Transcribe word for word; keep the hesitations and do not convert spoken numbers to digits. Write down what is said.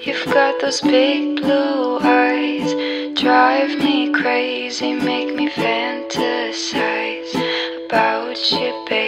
You've got those big blue eyes, drive me crazy, make me fantasize about you, baby.